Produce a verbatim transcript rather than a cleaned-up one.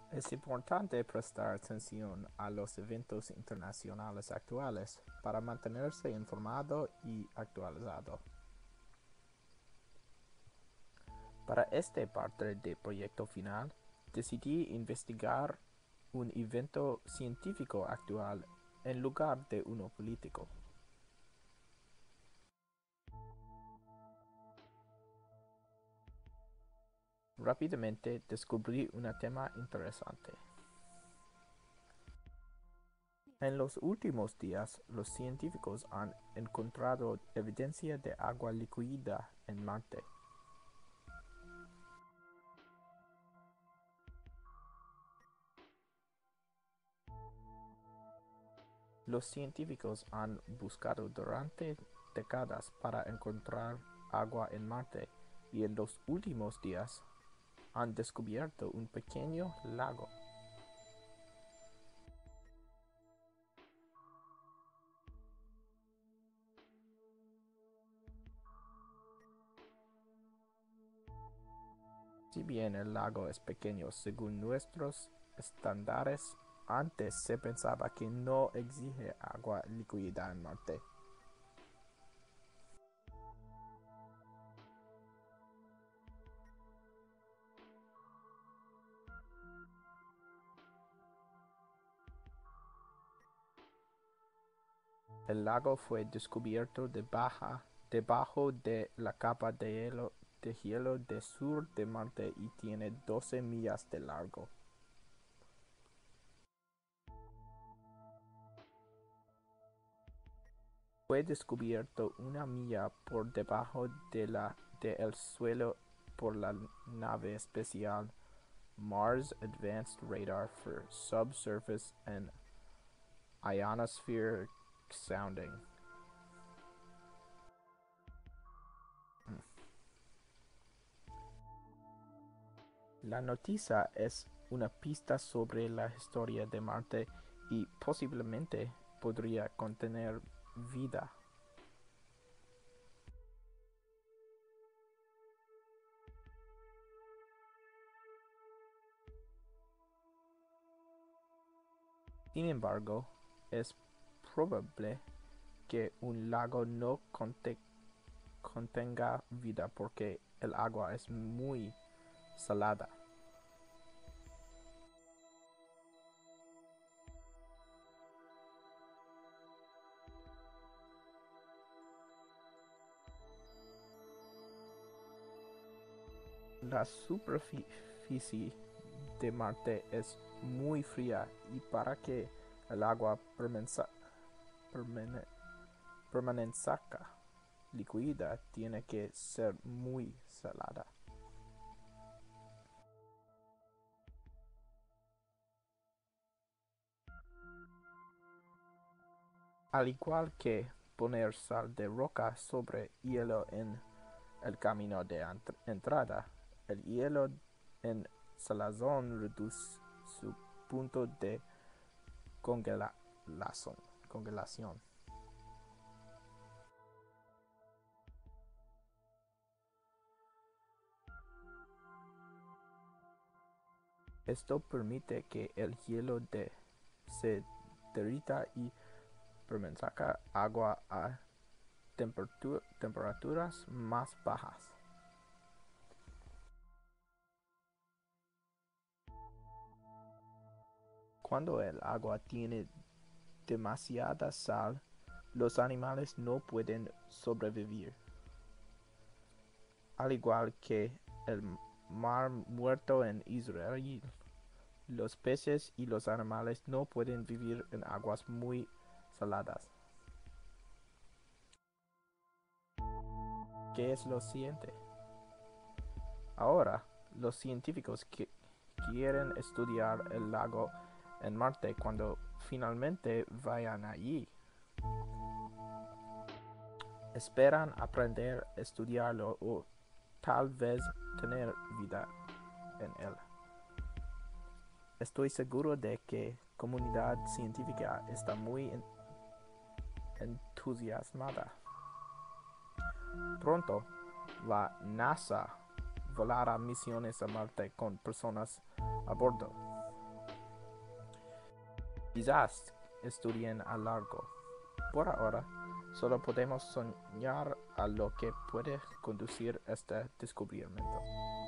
Es importante prestar atención a los eventos internacionales actuales para mantenerse informado y actualizado. Para esta parte del proyecto final, decidí investigar un evento científico actual en lugar de uno político. Rápidamente descubrí un tema interesante. En los últimos días, los científicos han encontrado evidencia de agua líquida en Marte. Los científicos han buscado durante décadas para encontrar agua en Marte y en los últimos días han descubierto un pequeño lago. Si bien el lago es pequeño según nuestros estándares, antes se pensaba que no existe agua líquida en Marte. El lago fue descubierto debajo, debajo de la capa de hielo, de hielo del sur de Marte y tiene doce millas de largo. Fue descubierto una milla por debajo de la, de el suelo por la nave especial Mars Advanced Radar for Subsurface and Ionospheric Sounding. La noticia es una pista sobre la historia de Marte y posiblemente podría contener vida. Sin embargo, es probable que un lago no conte contenga vida porque el agua es muy salada. La superficie de Marte es muy fría y para que el agua permanezca, permanezca líquida tiene que ser muy salada. Al igual que poner sal de roca sobre hielo en el camino de entrada, el hielo en salazón reduce su punto de congelación. congelación. Esto permite que el hielo de se derrita y permanezca agua a temperatura, temperaturas más bajas. Cuando el agua tiene demasiada sal, los animales no pueden sobrevivir. Al igual que el mar muerto en Israel, los peces y los animales no pueden vivir en aguas muy saladas. ¿Qué es lo siguiente? Ahora, los científicos que quieren estudiar el lago en Marte cuando finalmente vayan allí. Esperan aprender a estudiarlo o tal vez tener vida en él. Estoy seguro de que la comunidad científica está muy entusiasmada. Pronto, la NASA volará misiones a Marte con personas a bordo. Quizás estudien a largo. Por ahora, solo podemos soñar a lo que puede conducir este descubrimiento.